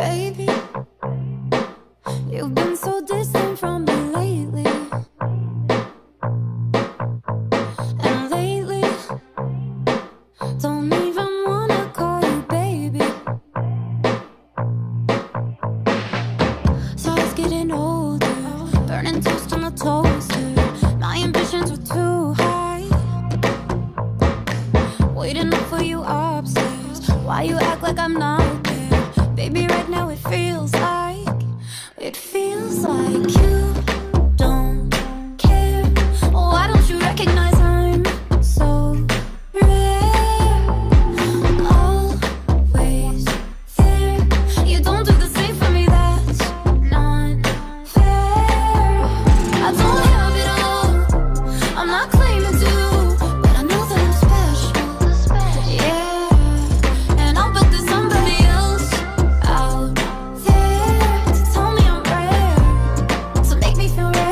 Baby, you've been so distant from me lately. And lately, don't even wanna call you baby. So I was getting older, burning toast on the toaster. My ambitions were too high, waiting up for you upstairs. Why you act like I'm not there? Baby, right now it feels like you don't care. Why don't you recognize I'm so rare? Always there. You don't do the same for me, that's not fair. I don't have it all, I'm not claiming to, but I know that I'm special. Yeah, and I'll bet there's somebody else out there to tell me I'm rare, to make me feel rare.